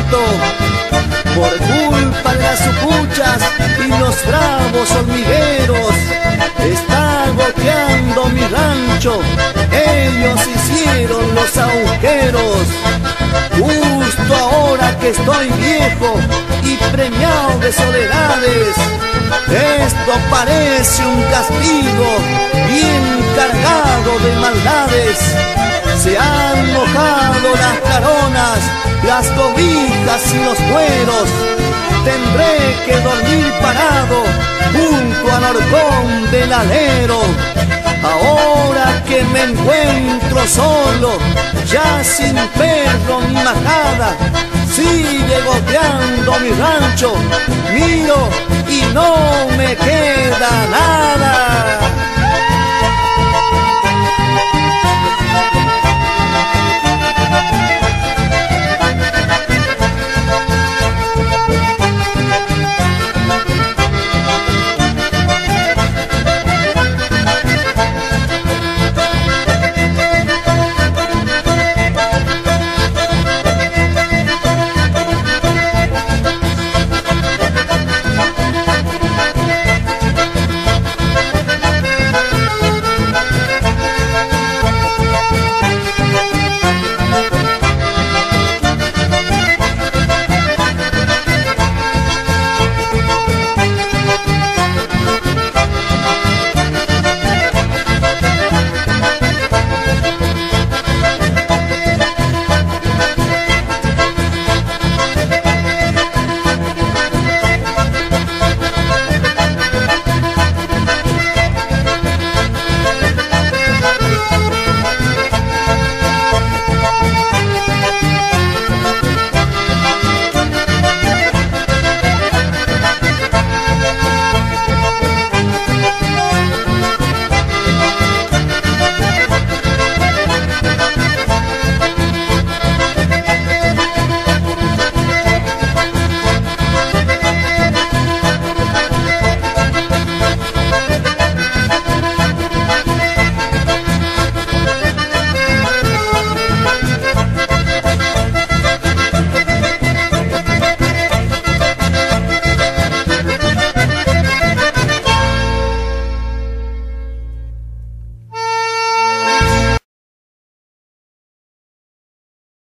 muerto por culpa de las sucuchas y los bravos hormigueros. Está goteando mi rancho, ellos hicieron los agujeros. Justo ahora que estoy viejo y premiado de soledades, esto parece un castigo bien cargado de maldades. Se han mojado las caronas, las cobijas y los cueros. Tendré que dormir parado junto al horcón del alero. Ahora que me encuentro solo, ya sin perro ni majada, sigue goteando mi rancho, miro y no me queda nada.